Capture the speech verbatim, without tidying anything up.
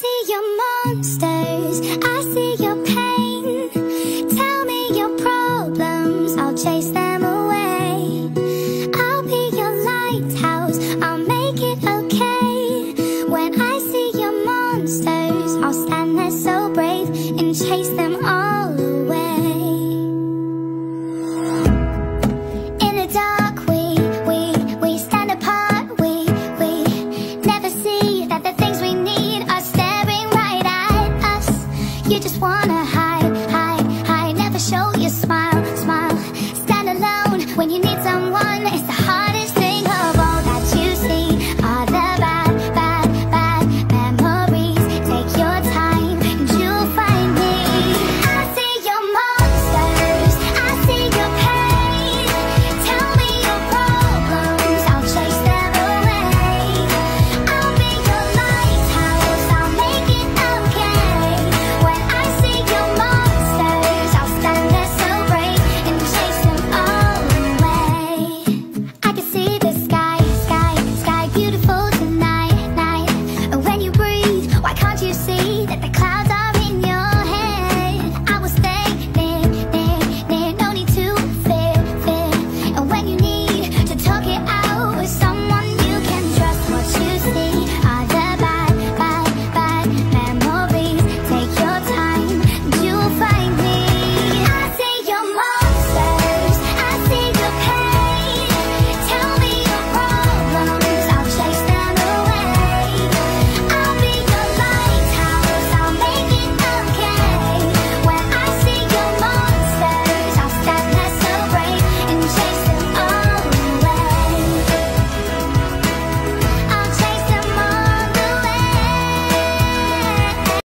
see your monsters, I see your pain. Tell me your problems, I'll chase them away. I'll be your lighthouse, I'll make it okay. When I see your monsters, I'll stand there so brave and chase them all away. In the dark we, we, we stand apart. We, we never see that the things we need are staring right at us. You just wanna hide, hide, hide, never show your smile, smile. Stand alone when you need someone. It's the hardest thing of all that you see are the bad, bad, bad memories. Take your time and you'll find me. I see your monsters, I see your pain. Tell me your problems, I'll chase them away. I'll be your lighthouse, I'll make it okay. When I see your monsters, I'll stand there so brave and chase them all away. I can see the sky, sky, sky, beautiful